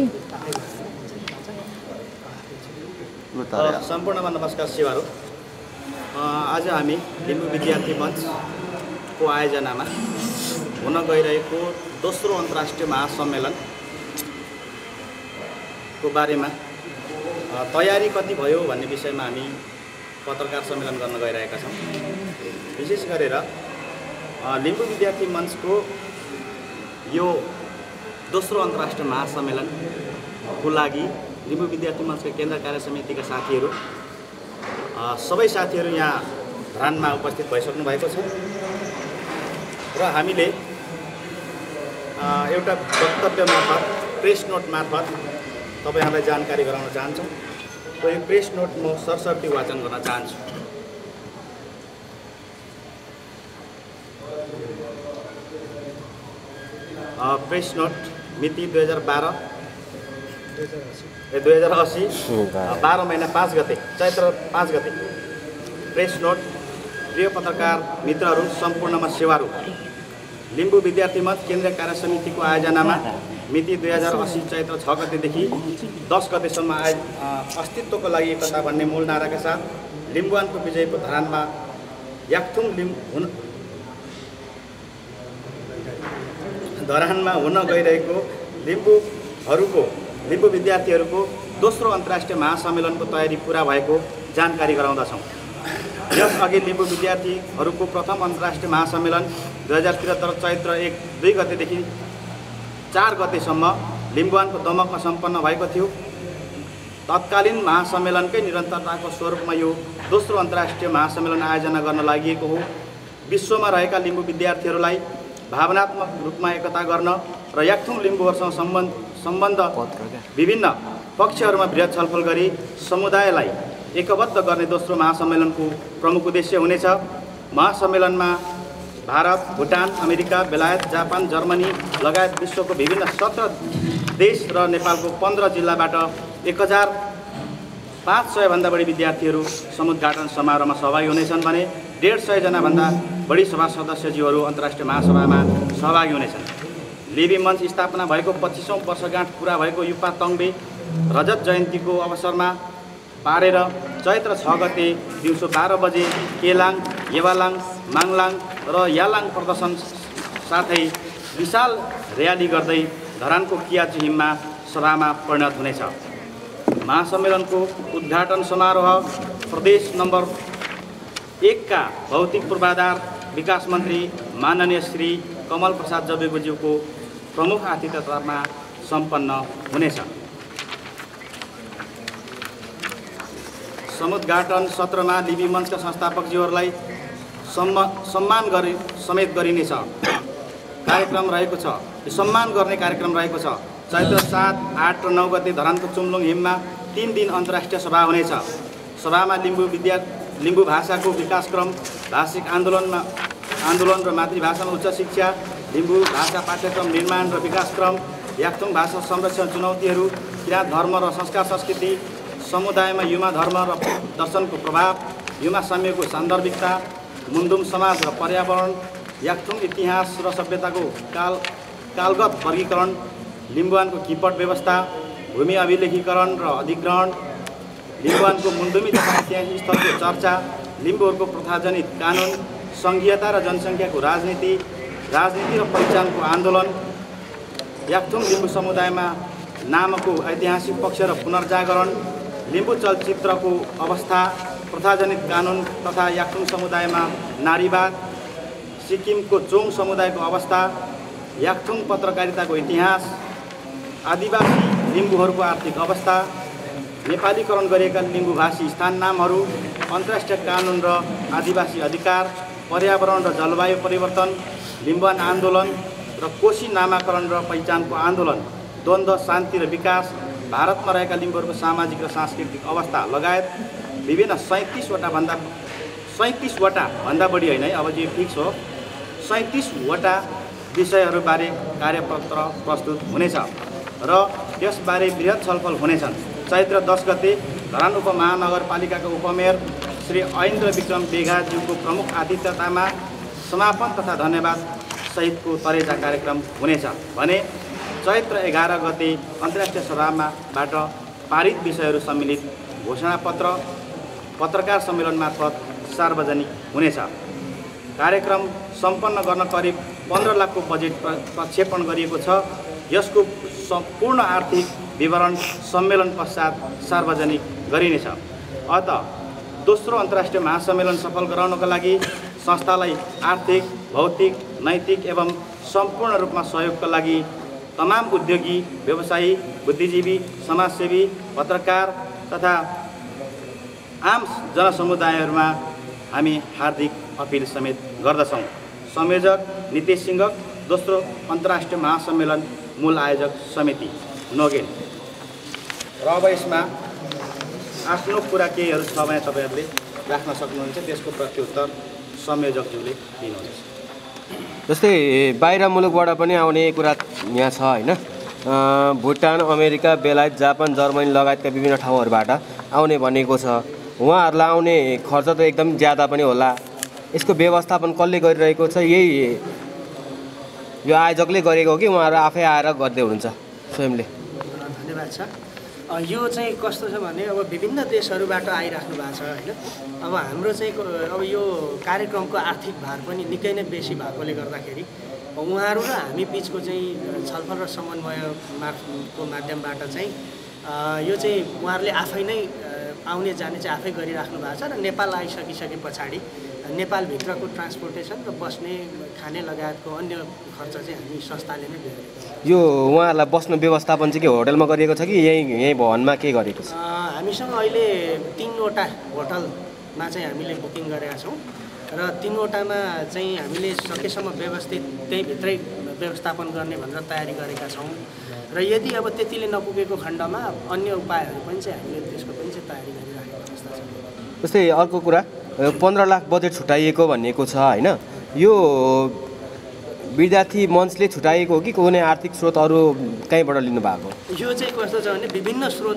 सम्पूर्णमा नमस्कार सेवाहरू। आज हामी लिम्बू विद्यार्थी मञ्चको आयोजनामा हुन गइरहेको दोस्रो अन्तर्राष्ट्रिय महासम्मेलनको बारेमा तयारी कति भयो भन्ने विषयमा हामी पत्रकार सम्मेलन गर्न गइरहेका छौँ। विशेष गरेर लिम्बू विद्यार्थी मञ्चको यो दोस्रो अन्तर्राष्ट्रिय महासम्मेलनको लागि लिम्बू विद्यार्थी मञ्चका केन्द्र कार्य समितिका साथीहरू सबै साथीहरू यहाँ धरानमा उपस्थित भइसक्नु भएको छ र हामीले एउटा वक्तव्य मार्फत प्रेस नोट मार्फत तपाईहरुलाई जानकारी गराउन चाहन्छौँ र यो प्रेस नोट म सरसर्ती वाचन गर्न चाहन्छु। प्रेस नोट मिति 2012 2080 12 महिना 5 गते चैत्र 5 गते। Press note. प्रिय पत्रकार मित्रहरू, सम्पूर्णमा सेवाहरू। लिम्बू विद्यार्थी मञ्च केन्द्रीय कार्य समितिको आयोजनामा मिति 2080 चैत्र 6 गतेदेखि 10 गतेसम्म अस्तित्वको लागि एकता भन्ने मूल नाराका साथ लिम्बुवानको विजयको धरानमा याक्थुङ धरानमा हुन गइरहेको लिम्बू विद्यार्थीहरूको दोस्रो अन्तर्राष्ट्रिय महासम्मेलनको तयारी पूरा भएको जानकारी गराउँदछौँ। यसअघि लिम्बू विद्यार्थीहरूको प्रथम अन्तर्राष्ट्रिय महासम्मेलन 2073 चैत्र 1-2 गतेदेखि 4 गतेसम्म लिम्बुवानको दमकमा सम्पन्न भएको थियो। तत्कालीन महासम्मेलनकै निरन्तरताको स्वरूपमा यो दोस्रो अन्तर्राष्ट्रिय महासम्मेलन आयोजना गर्न लागि हो। विश्वमा रहेका लिम्बू विद्यार्थीहरूलाई भावनात्मक रूपमा एकता गर्न र याक्थुङ लिम्बूहरूसँग सम्बन्ध विभिन्न पक्षहरूमा बृहत छलफल गरी समुदायलाई एकबद्ध गर्ने दोस्रो महासम्मेलनको प्रमुख उद्देश्य हुनेछ। महासम्मेलनमा भारत, भुटान, अमेरिका, बेलायत, जापान, जर्मनी लगायत विश्वको विभिन्न 17 देश र नेपालको 15 जिल्लाबाट 1500 भन्दा बढी विद्यार्थीहरू समुद्घाटन समारोहमा सहभागी हुनेछन् भने 150 जनाभन्दा बढी सभा सदस्यज्यूहरू अन्तर्राष्ट्रिय महासभामा सहभागी हुनेछन्। लिबी मञ्च स्थापना भएको 25औं वर्षगाँठ पुरा भएको युपा तङ्बे रजत जयन्तीको अवसरमा पारेर चैत्र 6 गते दिउँसो 12 बजे केलाङ, येवालाङ, माङलाङ र यालाङ प्रदर्शन साथै विशाल र्याली गर्दै धरानको कियाचुहिममा सभामा परिणत हुनेछ। महासम्मेलनको उद्घाटन समारोह प्रदेश नम्बर 1 का भौतिक पूर्वाधार विकास मन्त्री माननीय श्री कमल प्रसाद जबेगुज्यूको प्रमुख आतिथ्यतामा सम्पन्न हुनेछ। समुद्घाटन सत्रमा लिबी मञ्चका संस्थापकज्यूहरूलाई सम्मान समेत गरिनेछ कार्यक्रम रहेको छ। सम्मान गर्ने कार्यक्रम रहेको छ। चैत्र 7, 8 र 9 गते धरानको चुम्लुङ हिममा 3 दिन अन्तर्राष्ट्रिय सभा हुनेछ। सभामा लिम्बू भाषाको विकासक्रम, भाषिक आन्दोलन र मातृभाषामा उच्च शिक्षा, लिम्बू भाषा पाठ्यक्रम निर्माण र विकासक्रम, याक्थुङ भाषा संरक्षण चुनौतीहरू, किराँत धर्म र संस्कार संस्कृति, समुदायमा युमा धर्म र दर्शनको प्रभाव, युमा साम्यको सान्दर्भिकता, मुन्डुम समाज र पर्यावरण, याक्थुङ इतिहास र सभ्यताको कालगत वर्गीकरण, लिम्बुवानको किपट व्यवस्था, भूमि अभिलेखीकरण र अधिग्रहण, लिम्बुवानको मुन्डुमी तथा ऐतिहासिक स्थलको चर्चा, लिम्बूहरूको प्रथाजनित कानुन, सङ्घीयता र जनसङ्ख्याको राजनीति र पहिचानको आन्दोलन, याक्थुङ लिम्बू समुदायमा नामको ऐतिहासिक पक्ष र पुनर्जागरण, लिम्बू चलचित्रको अवस्था, प्रथाजनित कानुन तथा याक्थुङ समुदायमा नारीवाद, सिक्किमको चोङ समुदायको अवस्था, याक्थुङ पत्रकारिताको इतिहास, आदिवासी लिम्बूहरूको आर्थिक अवस्था, नेपालीकरण गरिएका लिम्बूभाषी स्थान नामहरू, अन्तर्राष्ट्रिय कानुन र आदिवासी अधिकार, पर्यावरण र जलवायु परिवर्तन, लिम्बुवान आन्दोलन र कोशी नामाकरण र पहिचानको आन्दोलन, द्वन्द्व, शान्ति र विकास, भारतमा रहेका लिम्बूहरूको सामाजिक र सांस्कृतिक अवस्था लगायत विभिन्न 37 वटा भन्दा बढी होइन है, अब चाहिँ फिक्स हो, 37 वटा विषयहरूबारे कार्यपत्र प्रस्तुत हुनेछ र यसबारे बृहत छलफल हुनेछन्। चैत्र 10 गते धरान उपमहानगरपालिकाको उपमेयर श्री ऐन्द्र विक्रम बेघाज्यूको प्रमुख आतिथ्यतामा समापन तथा धन्यवाद सहितको तरेजा कार्यक्रम हुनेछ भने चैत्र 11 गते अन्तर्राष्ट्रिय सभाबाट पारित विषयहरू सम्मिलित घोषणापत्र पत्रकार सम्मेलन मार्फत सार्वजनिक हुनेछ। कार्यक्रम सम्पन्न गर्न करिब 15 लाखको बजेट प्रक्षेपण गरिएको छ। यसको सम्पूर्ण आर्थिक विवरण सम्मेलन पश्चात सार्वजनिक गरिनेछ। अत दोस्रो अन्तर्राष्ट्रिय महासम्मेलन सफल गराउनका लागि संस्थालाई आर्थिक, भौतिक, नैतिक एवं सम्पूर्ण रूपमा सहयोगका लागि तमाम उद्योगी, व्यवसायी, बुद्धिजीवी, समाजसेवी, पत्रकार तथा आम जनसमुदायहरूमा हामी हार्दिक अपिल समेत गर्दछौँ। संयोजक नितेश सिंह, दोस्रो अन्तर्राष्ट्रिय महासम्मेलन मूल आयोजक समिति नोगेन। र अब यसमा आफ्नो कुरा केहीहरू छ भने तपाईँहरूले राख्न सक्नुहुन्छ, त्यसको प्रत्युत्तर संयोजकज्यूले दिनुहुन्छ। जस्तै बाहिर मुलुकबाट पनि आउने कुरा यहाँ छ होइन। भुटान, अमेरिका, बेलायत, जापान, जर्मनी लगायतका विभिन्न ठाउँहरूबाट आउने भनेको छ। उहाँहरूलाई आउने खर्च त एकदम ज्यादा पनि होला। यसको व्यवस्थापन कसले गरिरहेको छ? यही यो आयोजकले गरेको हो कि उहाँहरू आफै आएर गर्दै हुनुहुन्छ स्वयंले? धन्यवाद छ। यो चाहिँ कस्तो छ भने अब विभिन्न देशहरूबाट आइराख्नु भएको छ होइन। अब हाम्रो चाहिँ अब यो कार्यक्रमको आर्थिक भार पनि निकै नै बेसी भएकोले गर्दाखेरि उहाँहरू र हामी बिचको चाहिँ छलफल र समन्वयको माध्यमबाट चाहिँ यो चाहिँ उहाँहरूले आफै नै आउने जाने चाहिँ आफै गरिराख्नु भएको छ। र नेपाल आइसकिसके पछाडि नेपालभित्रको ट्रान्सपोर्टेसन र बस्ने, खाने लगायतको अन्य खर्च चाहिँ हामी संस्थाले नै बेहोरेको छ। यो उहाँहरूलाई बस्ने व्यवस्थापन चाहिँ के होटलमा गरिएको छ कि यही भवनमा के गरेको छ? हामीसँग अहिले 3वटा होटलमा चाहिँ हामीले बुकिङ गरेका छौँ र 3वटामा चाहिँ हामीले सकेसम्म व्यवस्थित त्यहीँभित्रै व्यवस्थापन गर्ने भनेर तयारी गरेका छौँ। र यदि अब त्यतिले नपुगेको खण्डमा अन्य उपायहरू पनि चाहिँ हामीले त्यसको पनि चाहिँ तयारी गरिराखेको अवस्था छ। जस्तै अर्को कुरा 15 लाख बजेट छुट्याइएको भनेको छ होइन। यो विद्यार्थी मञ्चले छुट्याइएको हो कि कुनै आर्थिक स्रोत अरू कहीँबाट लिनुभएको? यो चाहिँ कस्तो छ भने विभिन्न स्रोत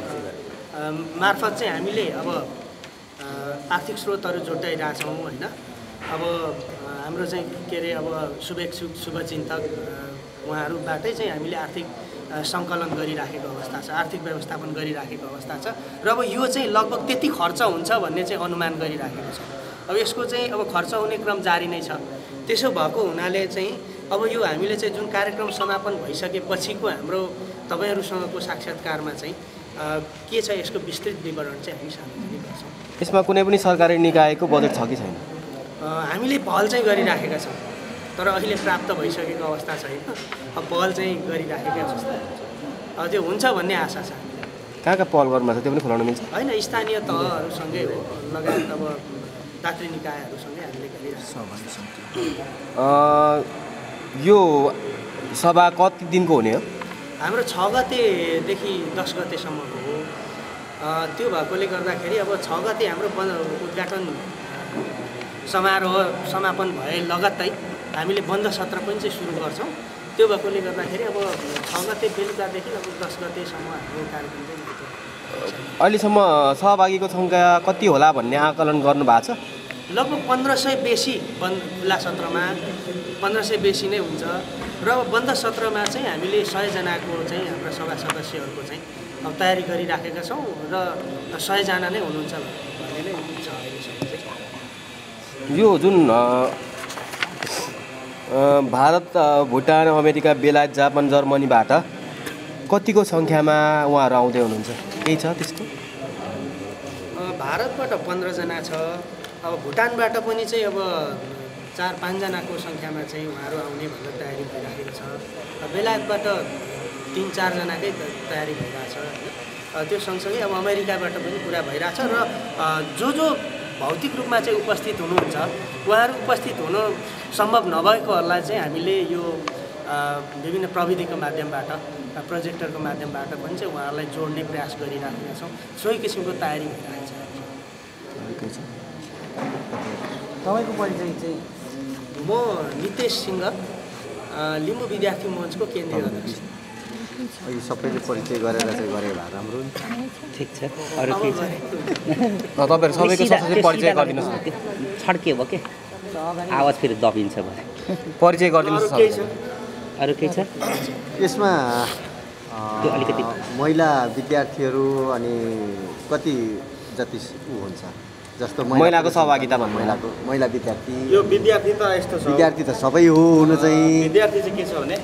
मार्फत चाहिँ हामीले अब आर्थिक स्रोतहरू जुटाइरहेछौँ होइन। अब हाम्रो चाहिँ के अरे अब शुभचिन्तक उहाँहरूबाटै चाहिँ हामीले आर्थिक सङ्कलन गरिराखेको अवस्था छ, आर्थिक व्यवस्थापन गरिराखेको अवस्था छ। र अब यो चाहिँ लगभग त्यति खर्च हुन्छ भन्ने चाहिँ अनुमान गरिराखेको छ। अब यसको चाहिँ अब खर्च हुने क्रम जारी नै छ। त्यसो भएको हुनाले चाहिँ अब यो हामीले चाहिँ जुन कार्यक्रम समापन भइसकेपछिको हाम्रो तपाईँहरूसँगको साक्षात्कारमा चाहिँ के छ यसको विस्तृत विवरण चाहिँ हामी सार्वजनिक गर्छौँ। यसमा कुनै पनि सरकारी निकायको बजेट छ कि छैन? हामीले पहल चाहिँ गरिराखेका छौँ, तर अहिले प्राप्त भइसकेको अवस्था छैन। अब पहल चाहिँ गरिराखेकै अवस्था अब त्यो हुन्छ भन्ने आशा छ। कहाँ पहल गर्नु छ त्यो पनि खुलाउन मिल्छ? होइन, स्थानीय तहहरूसँगै हो, लगायत अब दात्री निकायहरूसँगै हामीले गरिरहेको छौँ। यो सभा कति दिनको हुने हो? हाम्रो 6 गतेदेखि 10 गतेसम्मको हो। त्यो भएकोले गर्दाखेरि अब 6 गते हाम्रो उद्घाटन समारोह समापन भए लगत्तै हामीले बन्द सत्र पनि चाहिँ सुरु गर्छौँ। त्यो भएकोले गर्दाखेरि अब 6 गते बेलुकादेखि अब 10 गतेसम्म हाम्रो कार्यक्रम चाहिँ अहिलेसम्म सहभागीको सङ्ख्या कति होला भन्ने आकलन गर्नुभएको छ? लगभग 1500 बेसी खुला सत्रमा 1500 बेसी नै हुन्छ। र अब बन्द सत्रमा चाहिँ हामीले 100 जनाको चाहिँ हाम्रा सभा सदस्यहरूको चाहिँ अब तयारी गरिराखेका छौँ र 100 जना नै हुनुहुन्छ भन्ने नै हुन्छ अहिलेसम्म चाहिँ। यो जुन भारत, भुटान, अमेरिका, बेलायत, जापान, जर्मनीबाट कतिको सङ्ख्यामा उहाँहरू आउँदै हुनुहुन्छ? केही छ त्यसको? भारतबाट 15 जना छ। अब भुटानबाट पनि चाहिँ अब 4-5 जनाको सङ्ख्यामा चाहिँ उहाँहरू आउने भनेर तयारी भइराखेको छ। बेलायतबाट 3-4 जनाकै तयारी भइरहेछ होइन। त्यो सँगसँगै अब अमेरिकाबाट पनि कुरा भइरहेछ र जो भौतिक रूपमा चाहिँ उपस्थित हुनुहुन्छ उहाँहरू उपस्थित हुन सम्भव नभएकोहरूलाई चाहिँ हामीले यो विभिन्न प्रविधिको माध्यमबाट, प्रोजेक्टरको माध्यमबाट पनि चाहिँ उहाँहरूलाई जोड्ने प्रयास गरिराखेका छौँ। सोही किसिमको तयारी भइरहेको छ। तपाईँको परिचय चाहिँ? म नितेश सिंह, लिम्बू विद्यार्थी मञ्चको केन्द्रीय अध्यक्ष। यो सबैले परिचय गरेर चाहिँ गरे भए राम्रो। ठिक छ। अरू के छ? तपाईँहरू सबैको साथै परिचय गरिदिनुहोस् न। छड्के भयो के आवाज फेरि दबिन्छ भने परिचय गरिदिनुहोस्। अरू केही छ यसमा त्यो अलिकति महिला विद्यार्थीहरू अनि कति जति हुन्छ जस्तो महिलाको सहभागिता भन्नु महिला विद्यार्थी यो विद्यार्थी त यस्तो छ, विद्यार्थी त सबै हो हुनु चाहिँ विद्यार्थी चाहिँ के छ भने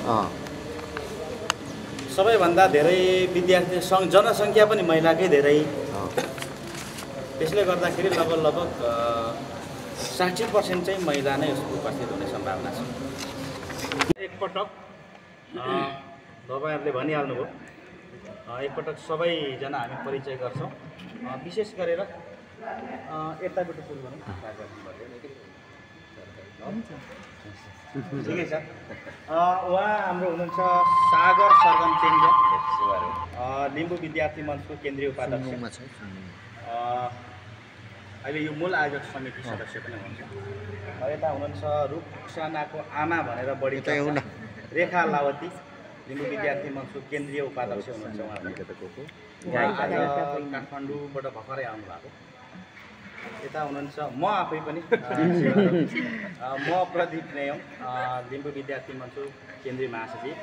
सबैभन्दा धेरै विद्यार्थी जनसङ्ख्या पनि महिलाकै धेरै, त्यसले गर्दाखेरि लगभग 60% चाहिँ महिला नै उपस्थित हुने सम्भावना छ। एकपटक तपाईँहरूले भनिहाल्नुभयो, एकपटक सबैजना हामी परिचय गर्छौँ। विशेष गरेर यतापट्टि सुरु गरौँ। ठिकै छ। उहाँ हाम्रो हुनुहुन्छ सागर सरगम चेन्जा, लिम्बू विद्यार्थी मञ्चको केन्द्रीय उपाध्यक्ष, अहिले यो मूल आयोजक समिति सदस्य पनि हुनुहुन्छ। यता हुनुहुन्छ रुखसानाको आमा भनेर बढी रेखा लावती, लिम्बू विद्यार्थी मञ्चको केन्द्रीय उपाध्यक्ष हुनुहुन्छ। उहाँ काठमाडौँबाट भर्खरै आउनुभएको। यता हुनुहुन्छ म आफै पनि, म प्रदीप नेयम, लिम्बू विद्यार्थी मञ्चको केन्द्रीय महासचिव,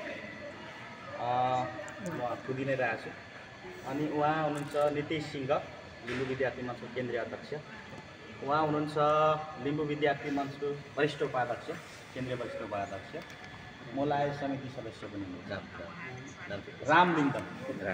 म खुदी नै रहेको छु। अनि उहाँ हुनुहुन्छ नितेश सिंह, लिम्बू विद्यार्थी मञ्चको केन्द्रीय अध्यक्ष। उहाँ हुनुहुन्छ लिम्बू विद्यार्थी मञ्चको वरिष्ठ उपाध्यक्ष, केन्द्रीय वरिष्ठ उपाध्यक्ष, मोलाय समिति सदस्य पनि हुनुहुन्छ। रामलिङ्गम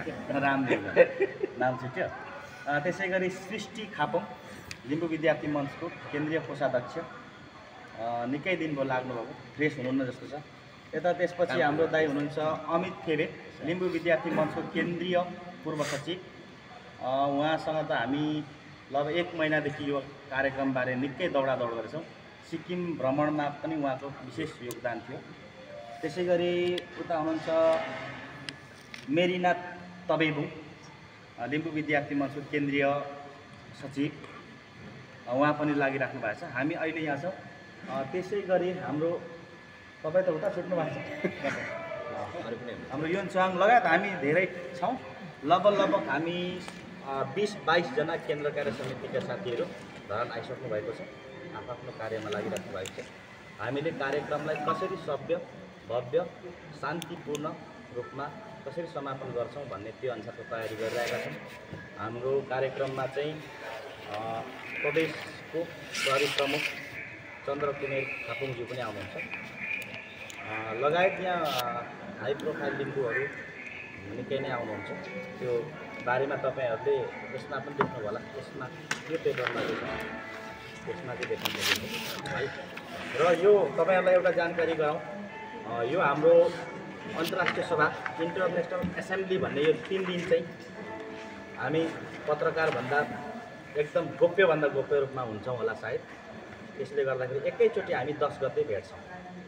नाम छुट्यो। त्यसै गरी सृष्टि खापम, लिम्बू विद्यार्थी मञ्चको केन्द्रीय कोषाध्यक्ष, निकै दिन भयो लाग्नुभएको, फ्रेस हुनुहुन्न जस्तो छ। यता त्यसपछि हाम्रो दाइ हुनुहुन्छ अमित थेबे, लिम्बू विद्यार्थी मञ्चको केन्द्रीय पूर्व सचिव। उहाँसँग त हामी लगभग 1 महिनादेखि यो कार्यक्रमबारे निकै दौडादौड गरेछौँ। सिक्किम भ्रमणमा पनि उहाँको विशेष योगदान थियो। त्यसै गरी उता हुनुहुन्छ मेरिना तबेबु, लिम्बू विद्यार्थी मञ्चको केन्द्रीय सचिव, उहाँ पनि लागिराख्नु भएको छ। हामी अहिले यहाँ छौँ। त्यसै गरी हाम्रो तपाईँ त उता छुट्नु भएको छ, हाम्रो युनचाङ लगायत हामी धेरै छौँ। लगभग हामी 20-22 जना केन्द्र कार्य समितिका साथीहरू धरान आइसक्नु भएको छ, आफ्नो कार्यमा लागिराख्नु भएको छ। हामीले कार्यक्रमलाई कसरी सभ्य, भव्य, शान्तिपूर्ण रूपमा कसरी समापन गर्छौँ भन्ने त्यो अनुसारको तयारी गरिरहेका छौँ। हाम्रो कार्यक्रममा चाहिँ प्रदेशको प्रहरी प्रमुख चन्द्रकुमेर खापुङज्यू पनि आउनुहुन्छ, लगायत यहाँ हाई प्रोफाइल लिम्बूहरू निकै नै आउनुहुन्छ। त्यो बारेमा तपाईँहरूले यसमा पनि देख्नु होला, यसमा यो पेपरमा त्यसमा चाहिँ देख्न सक्नुहुन्छ है। र यो तपाईँहरूलाई एउटा जानकारी गराउँ, यो हाम्रो अन्तर्राष्ट्रिय सभा इन्टरनेसनल एसेम्ब्ली भन्ने यो 3 दिन चाहिँ हामी पत्रकारभन्दा एकदम गोप्यभन्दा गोप्य रूपमा हुन्छौँ होला सायद। त्यसले गर्दाखेरि एकैचोटि हामी 10 गते भेट्छौँ।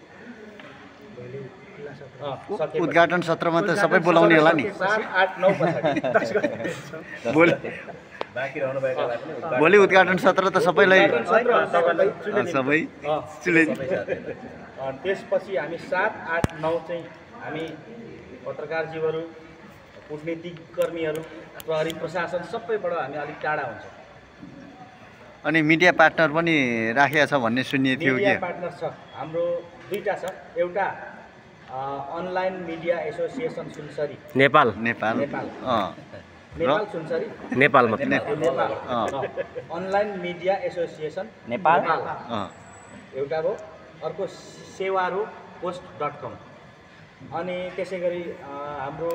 उद्घाटन सत्रमा त सबै बोलाउने होला नि। 7, 8, 9 पछाडि 10 गते भोलि बाँकी रहनुभएकोलाई पनि भोलि उद्घाटन सत्र त सबैलाई सबै चुले। त्यसपछि हामी 7, 8, 9 चाहिँ हामी पत्रकारजीवहरू, कूटनीतिक कर्मीहरू, प्रहरी प्रशासन सबैबाट हामी अलिक टाढा हुन्छौँ। अनि मिडिया पार्टनर पनि राखेको छ भन्ने सुनिएको थियो मिडिया कि? पार्टनर छ हाम्रो 2टा छ। एउटा online media association Sunsari Nepal Nepal Sunsari Nepal मात्रै Nepal online media association Nepal एउटा हो। अर्को सेवारो post.com। अनि त्यसै गरी हाम्रो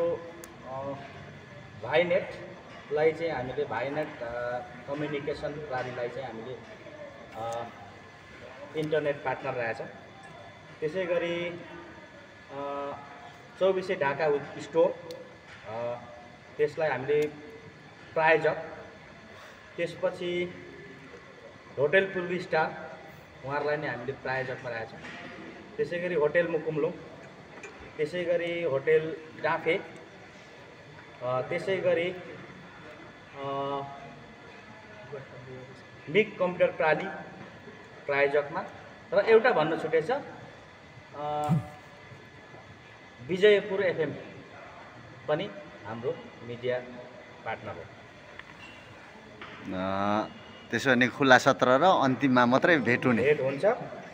भाइनेटलाई चाहिँ हामीले भाइनेट कम्युनिकेसन प्रणालीलाई चाहिँ हामीले इन्टरनेट पार्टनर रहेछ। त्यसै गरी 24 ढाका स्टोर, त्यसलाई हामीले प्रायोजक। त्यसपछि होटेल पूर्वी स्टार, उहाँहरूलाई नै हामीले प्रायोजकमा राखेछौँ। त्यसै गरी होटेल मुकुमलुङ, त्यसै गरी होटेल डाफे, त्यसै गरी मिग कम्प्युटर प्रणाली प्रायोजकमा। र एउटा भन्न छुटेछ, विजयपुर एफएम पनि हाम्रो मिडिया पार्टनर हो। त्यसो भने खुला सत्र र अन्तिममा मात्रै भेट हुने हुन्छ।